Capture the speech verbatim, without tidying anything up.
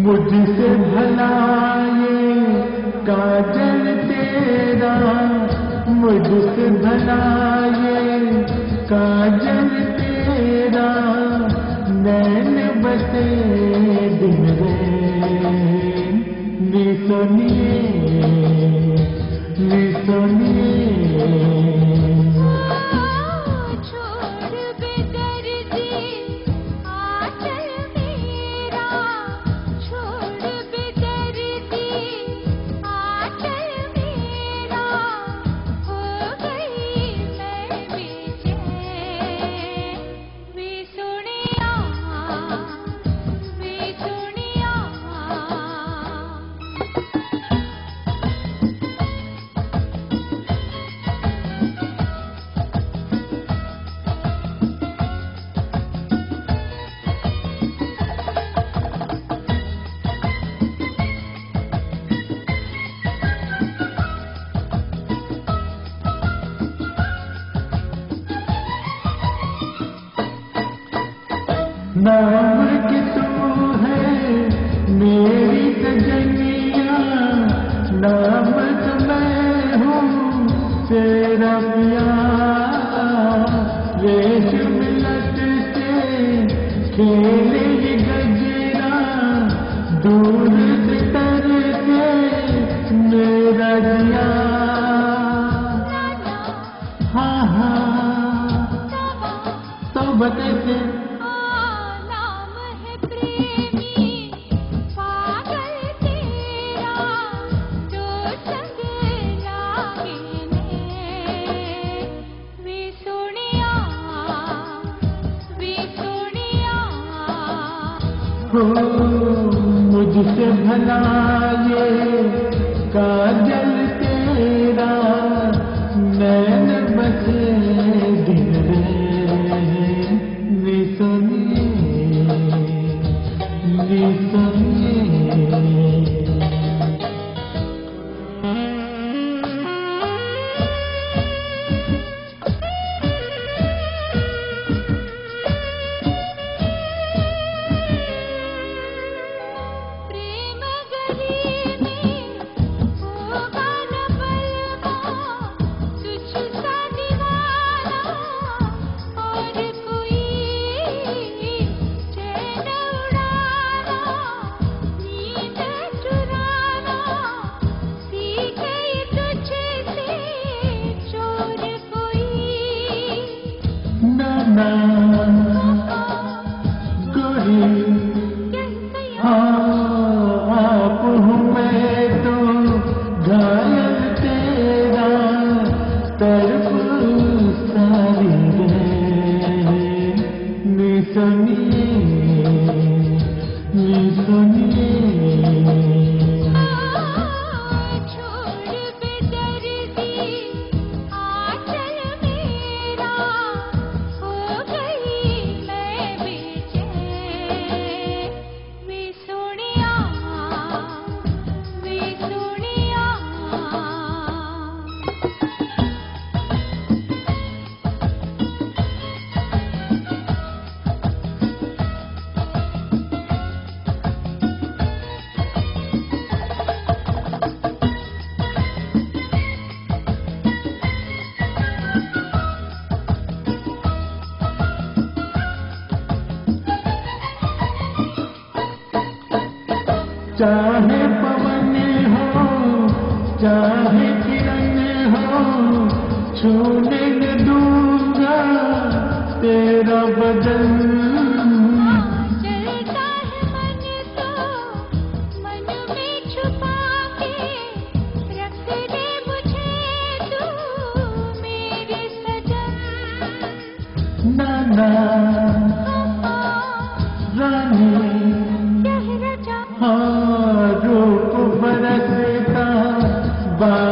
मुझसे भला ये काजल तेरा, मुझसे भला ये काजल तेरा, नैन बसे दिन रैन, नी सुनिए नी सुनिए। नाम की तू है मेरी सजनिया, नाम तो मैं हूँ तेरा प्यार, रेशम लट से खेले ये गजरा, दूर से तर के मेरा जिया। हाँ हाँ तो बते हो मुझसे भला ये काजल तेरा, नैन बसे दिन रैन, नी सुनिए नी सुनिए। गोरी हाँ आप हूँ मैं तो घायल तेरा, तरफ सारी रे, नी सुनिए नी सुनिए। चाहे पवन हो चाहे किरण हो, छूने न दूंगा तेरा बदन। चलता है मन तो मन में छुपा के, रख दे मुझे तू मेरे सजन। नाना रानी हाँ रूप बरसता बा